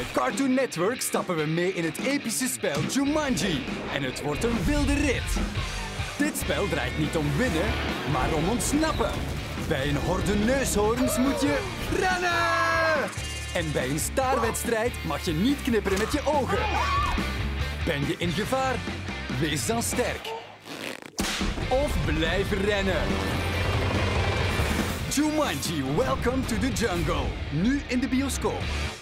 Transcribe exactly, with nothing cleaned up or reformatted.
Cartoon Network stappen we mee in het epische spel Jumanji. En het wordt een wilde rit. Dit spel draait niet om winnen, maar om ontsnappen. Bij een horde neushoorns moet je rennen! En bij een staarwedstrijd mag je niet knipperen met je ogen. Ben je in gevaar? Wees dan sterk. Of blijf rennen. Jumanji, Welcome to the Jungle. Nu in de bioscoop.